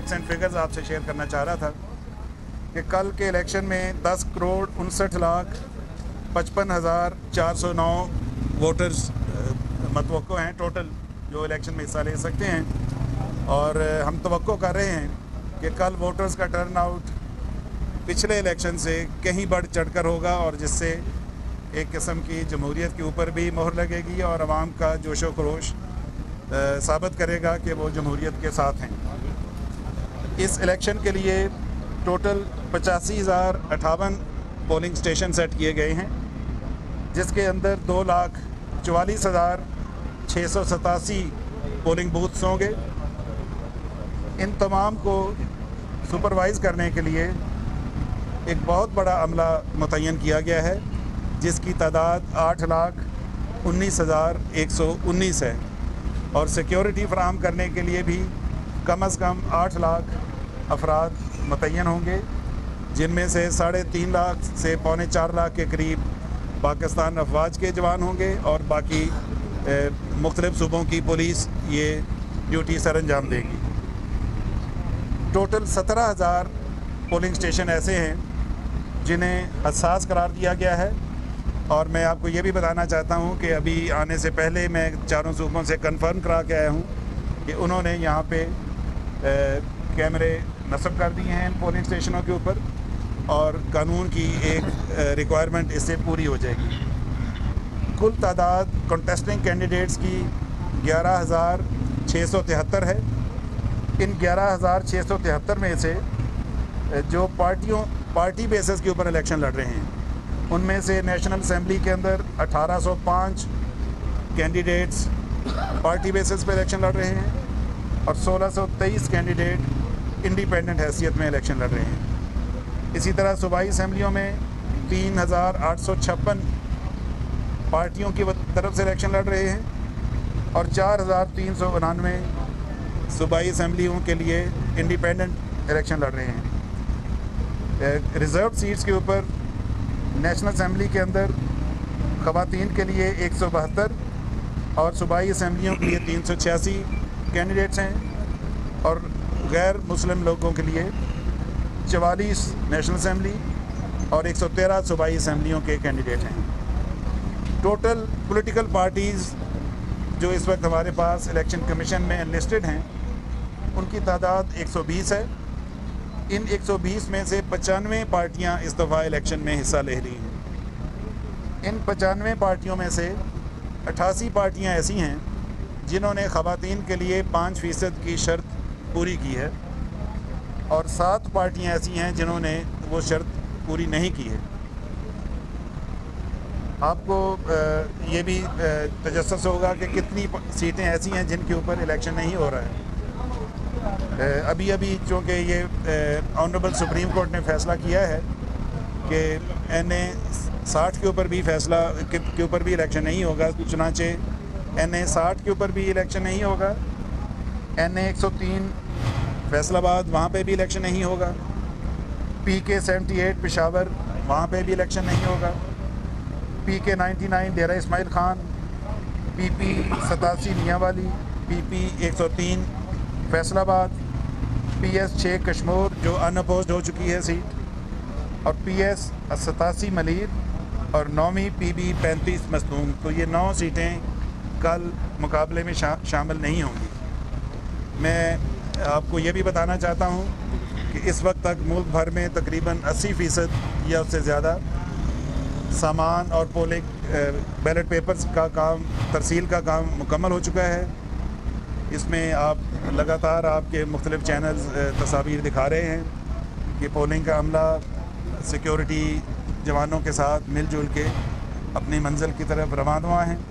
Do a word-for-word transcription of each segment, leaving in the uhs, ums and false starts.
Facts and figures आपसे share करना चाह रहा था कि कल के इलेक्शन में दस करोड़ उनसठ लाख पचपन हज़ार चार सौ नौ वोटर्स मतवक्को हैं टोटल जो इलेक्शन में हिस्सा ले सकते हैं। और हम तवक्को कर रहे हैं कि कल वोटर्स का टर्न आउट पिछले इलेक्शन से कहीं बढ़ चढ़कर होगा और जिससे एक किस्म की जमहूरियत के ऊपर भी मोहर लगेगी और आवाम का जोशो खरोश साबित करेगा कि वो जमहूरियत के साथ हैं। इस इलेक्शन के लिए टोटल पचासी हज़ार अठावन पोलिंग स्टेशन सेट किए गए हैं, जिसके अंदर दो लाख चवालीस हज़ार छः सौ सतासी पोलिंग बूथ्स होंगे। इन तमाम को सुपरवाइज़ करने के लिए एक बहुत बड़ा अमला मुतय्यन किया गया है, जिसकी तादाद आठ लाख उन्नीस हज़ार एक सौ उन्नीस है और सिक्योरिटी फराहम करने के लिए भी कम अज़ कम आठ लाख अफराद मुतय्यन होंगे, जिनमें से साढ़े तीन लाख से पौने चार लाख के करीब पाकिस्तान अफवाज के जवान होंगे और बाकी मुख्तलिफ सूबों की पुलिस ये ड्यूटी सर अंजाम देगी। टोटल सत्रह हज़ार पोलिंग स्टेशन ऐसे हैं जिन्हें हसास करार दिया गया है और मैं आपको ये भी बताना चाहता हूँ कि अभी आने से पहले मैं चारों सूबों से कंफर्म करा के आया हूँ कि उन्होंने यहाँ पे ए, कैमरे नस्ब कर दिए हैं इन पोलिंग स्टेशनों के ऊपर और कानून की एक रिक्वायरमेंट इससे पूरी हो जाएगी। कुल तादाद कंटेस्टिंग कैंडिडेट्स की ग्यारह हज़ार छः सौ तिहत्तर है। इन ग्यारह हज़ार छः सौ तिहत्तर में से जो पार्टियों पार्टी बेसिस के ऊपर इलेक्शन लड़ रहे हैं, उनमें से नेशनल असेंबली के अंदर अठारह सौ पाँच कैंडिडेट्स पार्टी बेसिस पर इलेक्शन लड़ रहे हैं और सोलह सौ तेईस कैंडिडेट इंडिपेंडेंट हैसियत में इलेक्शन लड़ रहे हैं। इसी तरह सूबाई असम्बलियों में तीन हज़ार आठ सौ छप्पन पार्टियों की तरफ से इलेक्शन लड़ रहे हैं और चार हज़ार तीन सौ बानवे सूबाई असम्बलियों के लिए इंडिपेंडेंट इलेक्शन लड़ रहे हैं। रिज़र्व सीट्स के ऊपर नेशनल असेंबली के अंदर ख़वातीन के लिए एक सौ बहत्तर और सूबाई असम्बलियों के लिए तीन सौ छियासी कैंडिडेट्स हैं और गैर मुस्लिम लोगों के लिए चवालीस नेशनल असेंबली और एक सौ तेरह सूबाई असम्बलियों के कैंडिडेट हैं। टोटल पॉलिटिकल पार्टीज़ जो इस वक्त हमारे पास इलेक्शन कमीशन में एनलिस्टेड हैं, उनकी तादाद एक सौ बीस है। इन एक सौ बीस में से पचानवे पार्टियां इस दफ़ा इलेक्शन में हिस्सा ले रही हैं। इन पचानवे पार्टियों में से अट्ठासी पार्टियां ऐसी हैं जिन्होंने ख़वातीन के लिए पाँच फ़ीसद की शर्त पूरी की है और सात पार्टियां ऐसी हैं जिन्होंने वो शर्त पूरी नहीं की है। आपको ये भी तजस्सुस होगा कि कितनी सीटें ऐसी हैं जिनके ऊपर इलेक्शन नहीं हो रहा है। अभी अभी चूँकि ये ऑनरेबल सुप्रीम कोर्ट ने फ़ैसला किया है कि एन ए साठ के ऊपर भी फ़ैसला के ऊपर भी इलेक्शन नहीं होगा, चुनाचे एन ए साठ के ऊपर भी इलेक्शन नहीं होगा, एन ए एक सौ तीन फैसलाबाद वहाँ पे भी इलेक्शन नहीं होगा, पी के सेवेंटी एट पेशावर वहाँ पे भी इलेक्शन नहीं होगा, P K ninety nine Dera Ismail Khan, P P सतासी मियांवाली, पी पी एक सौ तीन फैसलाबाद, पी एस छः कश्मीर जो अनअपोज्ड हो चुकी है सीट और पी एस सतासी मलीर और नौवीं पी बी पैंतीस मसलूम। तो ये नौ सीटें कल मुकाबले में शा, शामिल नहीं होंगी। मैं आपको ये भी बताना चाहता हूँ कि इस वक्त तक मुल्क भर में तकरीबन अस्सी फ़ीसद या उससे ज़्यादा सामान और पोलिंग बैलेट पेपर्स का काम तरसील का काम मुकम्मल हो चुका है। इसमें आप लगातार आपके मुख्तलिफ चैनल्स तस्वीर दिखा रहे हैं कि पोलिंग का अमला सिक्योरिटी जवानों के साथ मिलजुल के अपनी मंजिल की तरफ रवाना हैं।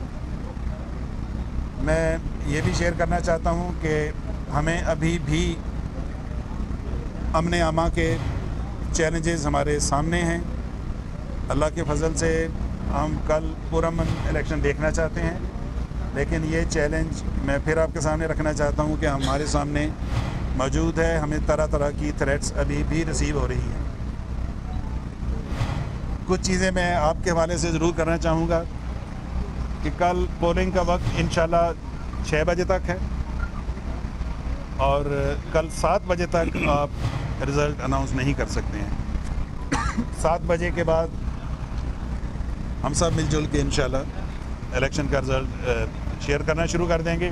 मैं ये भी शेयर करना चाहता हूँ कि हमें अभी भी अमन आमा के चैलेंजेस हमारे सामने हैं। अल्लाह के फजल से हम कल पुरअमन इलेक्शन देखना चाहते हैं, लेकिन ये चैलेंज मैं फिर आपके सामने रखना चाहता हूँ कि हमारे सामने मौजूद है। हमें तरह तरह की थ्रेट्स अभी भी रिसीव हो रही हैं। कुछ चीज़ें मैं आपके हवाले से ज़रूर करना चाहूँगा कि कल पोलिंग का वक्त इंशाल्लाह छः बजे तक है और कल सात बजे तक आप रिज़ल्ट अनाउंस नहीं कर सकते हैं। सात बजे के बाद हम सब मिलजुल के इंशाल्लाह इलेक्शन का रिज़ल्ट शेयर करना शुरू कर देंगे।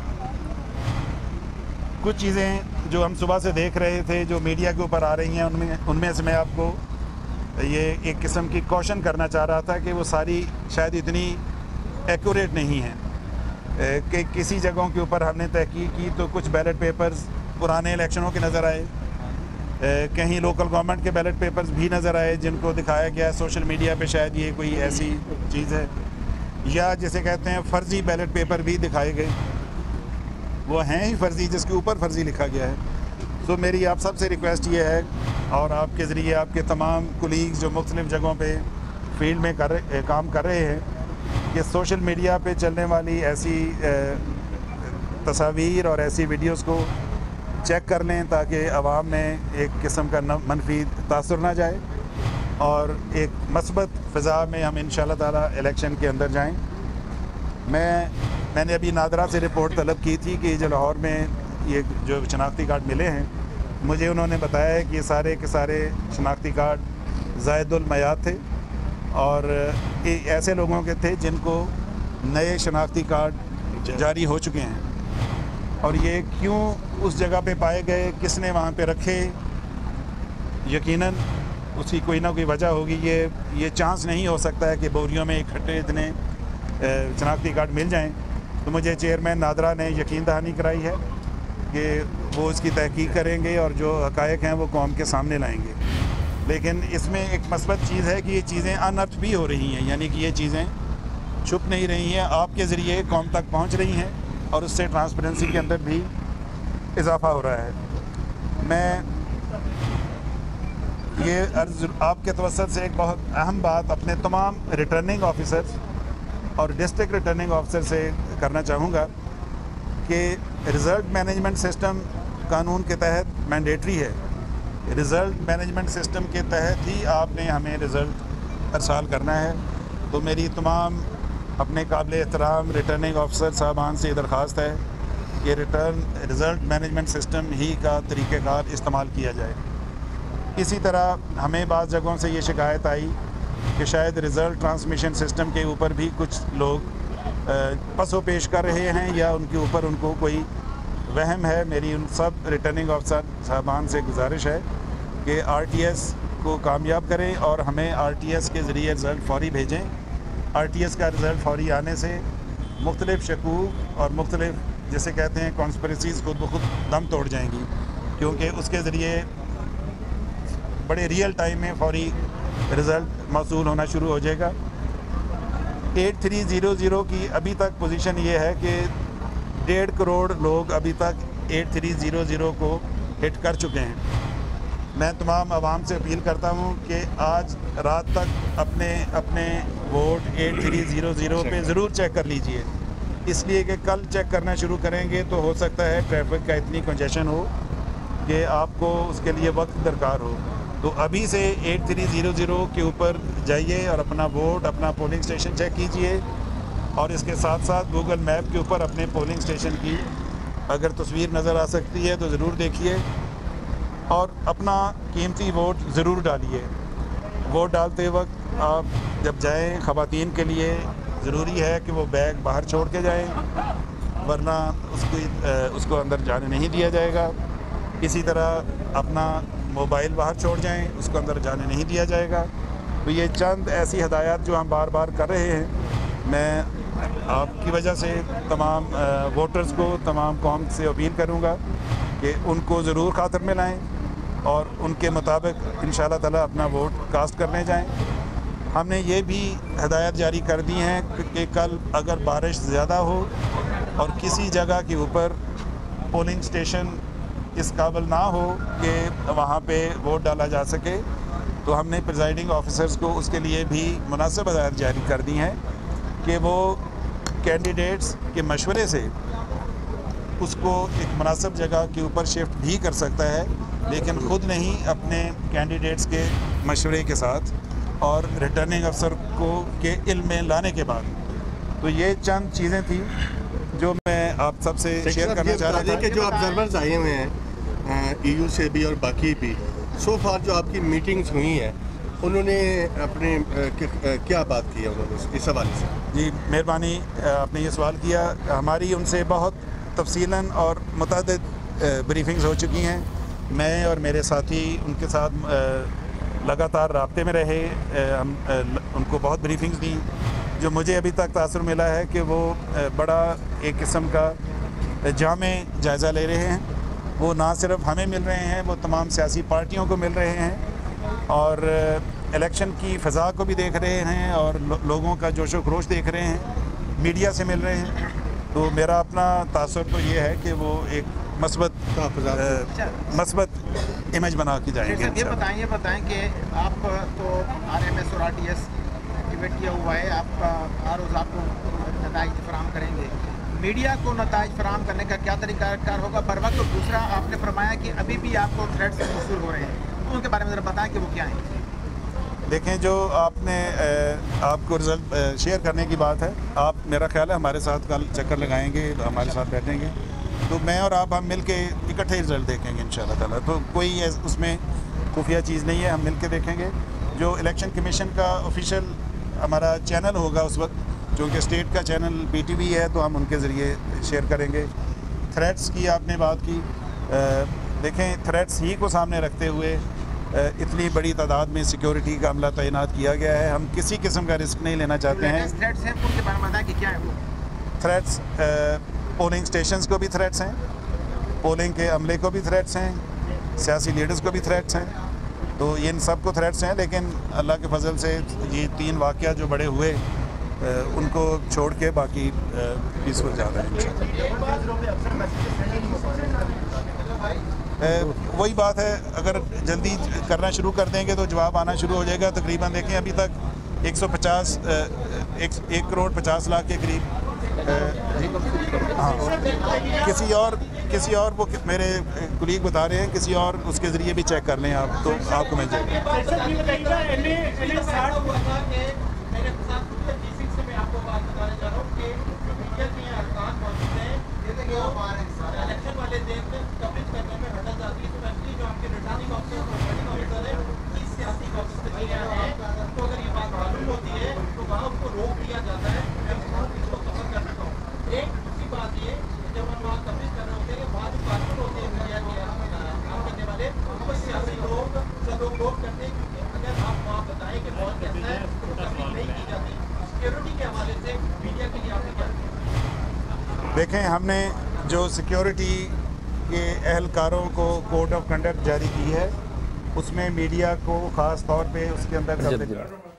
कुछ चीज़ें जो हम सुबह से देख रहे थे जो मीडिया के ऊपर आ रही हैं उनमें उनमें से मैं आपको ये एक किस्म की कॉशन करना चाह रहा था कि वो सारी शायद इतनी एक्यूरेट नहीं है कि किसी जगहों के ऊपर हमने तहकीक की तो कुछ बैलेट पेपर्स पुराने इलेक्शनों के नज़र आए, कहीं लोकल गवर्नमेंट के बैलेट पेपर्स भी नज़र आए जिनको दिखाया गया सोशल मीडिया पे शायद ये कोई ऐसी चीज़ है, या जिसे कहते हैं फ़र्ज़ी बैलेट पेपर भी दिखाए गए, वो हैं ही फ़र्ज़ी जिसके ऊपर फ़र्ज़ी लिखा गया है। तो मेरी आप सबसे रिक्वेस्ट ये है और आपके ज़रिए आपके तमाम कुलीग्स जो मुख्तलिफ़ जगहों पे फील्ड में कर काम कर रहे हैं कि सोशल मीडिया पे चलने वाली ऐसी तस्वीर और ऐसी वीडियोस को चेक कर लें ताकि आवाम में एक किस्म का मनफी तासुर ना जाए और एक मस्बत फ़िज़ा में हम इंशाअल्लाह ताला इलेक्शन के अंदर जाएँ। मैं मैंने अभी नादरा से रिपोर्ट तलब की थी कि जो लाहौर में ये जो शनाख्ती कार्ड मिले हैं, मुझे उन्होंने बताया है कि सारे के सारे शनाख्ती कार्ड ज़ायदुल मयाद थे और ये ऐसे लोगों के थे जिनको नए शनाख्ती कार्ड जारी हो चुके हैं। और ये क्यों उस जगह पे पाए गए, किसने वहाँ पे रखे, यकीनन उसकी कोई ना कोई वजह होगी। ये ये चांस नहीं हो सकता है कि बोरियों में इकट्ठे इतने शनाख्ती कार्ड मिल जाएं। तो मुझे चेयरमैन नादरा ने यकीन दहानी कराई है कि वो इसकी तहकीक करेंगे और जो हक़ायक़ हैं वो कौम के सामने लाएंगे। लेकिन इसमें एक मस्बत चीज़ है कि ये चीज़ें अनअर्थ भी हो रही हैं, यानी कि ये चीज़ें छुप नहीं रही हैं, आपके ज़रिए कौम तक पहुंच रही हैं और उससे ट्रांसपेरेंसी के अंदर भी इजाफ़ा हो रहा है। मैं ये अर्ज़ आपके तवस्सुत से एक बहुत अहम बात अपने तमाम रिटर्निंग ऑफिसर्स और डिस्ट्रिक्ट रिटर्निंग ऑफिसर से करना चाहूँगा कि रिज़ल्ट मैनेजमेंट सिस्टम कानून के तहत मैंडेटरी है। रिज़ल्ट मैनेजमेंट सिस्टम के तहत ही आपने हमें रिज़ल्ट अरसाल करना है। तो मेरी तमाम अपने काबिल एहतराम रिटर्निंग ऑफिसर साहबान से दरख्वास्त है कि रिटर्न रिज़ल्ट मैनेजमेंट सिस्टम ही का तरीक़ेकार इस्तेमाल किया जाए। इसी तरह हमें बाज़ जगहों से ये शिकायत आई कि शायद रिज़ल्ट ट्रांसमिशन सिस्टम के ऊपर भी कुछ लोग पसो पेश कर रहे हैं या उनके ऊपर उनको कोई वहम है। मेरी उन सब रिटर्निंग ऑफिसर साहबान से गुजारिश है कि आर टी एस को कामयाब करें और हमें आर टी एस के ज़रिए रिज़ल्ट फ़ौरी भेजें। आर टी एस का रिज़ल्ट फ़ौरी आने से मुख्तलिफ़ शकूक और मुख्तलिफ़ जिसे कहते हैं कॉन्स्पिरेसीज़ खुद ब खुद दम तोड़ जाएंगी, क्योंकि उसके ज़रिए बड़े रियल टाइम में फ़ौरी रिज़ल्ट मौसूल होना शुरू हो जाएगा। एट थ्री ज़ीरो ज़ीरो की अभी तक पोजीशन ये है कि डेढ़ करोड़ लोग अभी तक एट थ्री ज़ीरो ज़ीरो को हिट कर चुके हैं। मैं तमाम आवाम से अपील करता हूँ कि आज रात तक अपने अपने vote eight three zero zero पे ज़रूर चेक कर लीजिए, इसलिए कि कल चेक करना शुरू करेंगे तो हो सकता है ट्रैफिक का इतनी कंजेशन हो कि आपको उसके लिए वक्त दरकार हो। तो अभी से एट थ्री ज़ीरो ज़ीरो के ऊपर जाइए और अपना वोट, अपना पोलिंग स्टेशन चेक कीजिए और इसके साथ साथ गूगल मैप के ऊपर अपने पोलिंग स्टेशन की अगर तस्वीर नज़र आ सकती है तो ज़रूर देखिए और अपना कीमती वोट ज़रूर डालिए। वोट डालते वक्त आप जब जाएं, ख़वातीन के लिए ज़रूरी है कि वो बैग बाहर छोड़ के जाएं, वरना उसको उसको अंदर जाने नहीं दिया जाएगा। इसी तरह अपना मोबाइल बाहर छोड़ जाएं, उसको अंदर जाने नहीं दिया जाएगा। तो ये चंद ऐसी हदायत जो हम बार बार कर रहे हैं, मैं आपकी वजह से तमाम वोटर्स को, तमाम कौम से अपील करूँगा कि उनको ज़रूर खातिर में लाएँ और उनके मुताबिक इंशाअल्लाह ताला अपना वोट कास्ट करने जाएं। हमने ये भी हदायत जारी कर दी हैं कि कल अगर बारिश ज़्यादा हो और किसी जगह के ऊपर पोलिंग स्टेशन इस काबिल ना हो कि वहाँ पे वोट डाला जा सके, तो हमने प्रिजाइडिंग ऑफिसर्स को उसके लिए भी मुनासिब हदायत जारी कर दी हैं कि वो कैंडिडेट्स के मशवरे से उसको एक मुनासिब जगह के ऊपर शिफ्ट भी कर सकता है, लेकिन ख़ुद नहीं, अपने कैंडिडेट्स के मशवरे के साथ और रिटर्निंग अफसर को के इल्म में लाने के बाद। तो ये चंद चीज़ें थी जो मैं आप सबसे शेयर करना चाह रहा था कि जो ऑब्जर्वर्स आए हुए हैं ईयू से भी और बाकी भी, सो फार जो आपकी मीटिंग्स हुई हैं उन्होंने अपने क्या बात की है उन्होंने इस हवाले से? जी मेहरबानी, आपने ये सवाल किया। हमारी उनसे बहुत तफसीलन और मुतअद्दिद ब्रीफिंग्स हो चुकी हैं। मैं और मेरे साथी उनके साथ लगातार राब्ते में रहे। हम उनको बहुत ब्रीफिंग्स दी। जो मुझे अभी तक तासुर मिला है कि वो बड़ा एक किस्म का जामे जायज़ा ले रहे हैं। वो ना सिर्फ हमें मिल रहे हैं, वो तमाम सियासी पार्टियों को मिल रहे हैं और इलेक्शन की फ़ज़ा को भी देख रहे हैं और लो, लोगों का जोशो खरोश देख रहे हैं, मीडिया से मिल रहे हैं। तो मेरा अपना तासुर तो ये है कि वो एक मस्बत मस्बत इमेज बना के जाएंगे। ये बताएं ये बताएं कि आप तो आर एम एस और आर टी एस एक्टिवेट किया हुआ है, आपका हर रोज़ आपको नताइज फराहम करेंगे। मीडिया को नताइज फराहम करने का क्या तरीक़ाकार होगा बर वक्त? और दूसरा, आपने फरमाया कि अभी भी आपको थ्रेट्स मौसूल हो रहे हैं, तो उनके बारे में ज़रा बताएं कि वो क्या हैं। देखें, जो आपने आपको रिज़ल्ट शेयर करने की बात है, आप मेरा ख्याल है हमारे साथ कल चक्कर लगाएंगे, हमारे साथ बैठेंगे, तो मैं और आप हम मिल के इकट्ठे रिज़ल्ट देखेंगे इंशाल्लाह ताला। तो कोई उसमें खुफिया चीज़ नहीं है, हम मिल के देखेंगे। जो इलेक्शन कमीशन का ऑफिशियल हमारा चैनल होगा उस वक्त, जो कि स्टेट का चैनल पी टी वी है, तो हम उनके ज़रिए शेयर करेंगे। थ्रेट्स की आपने बात की, देखें थ्रेट्स ही को सामने रखते हुए इतनी बड़ी तादाद में सिक्योरिटी का अमला तैनात किया गया है। हम किसी किस्म का रिस्क नहीं लेना चाहते हैं। थ्रेट्स हैं, उनके बारे में बताएं कि क्या है वो थ्रेट्स? पोलिंग स्टेशंस को भी थ्रेट्स हैं, पोलिंग के अमले को भी थ्रेट्स हैं, सियासी लीडर्स को भी थ्रेट्स हैं। तो ये इन सब को थ्रेट्स हैं, लेकिन अल्लाह के फजल से ये तीन वाक़या जो बड़े हुए उनको छोड़ के बाकी पीसफुल जा रहे हैं। वही बात है, अगर जल्दी करना शुरू कर देंगे तो जवाब आना शुरू हो जाएगा। तकरीबन देखें अभी तक एक सौ पचास एक, एक करोड़ पचास लाख के करीब। हाँ, किसी और किसी और वो मेरे कुलीग बता रहे हैं, किसी और उसके ज़रिए भी चेक कर लें आप, तो आपको मिल जाएगा। देखें, हमने जो सिक्योरिटी के एहलकारों को कोड ऑफ कंडक्ट जारी की है, उसमें मीडिया को ख़ास तौर पे उसके अंदर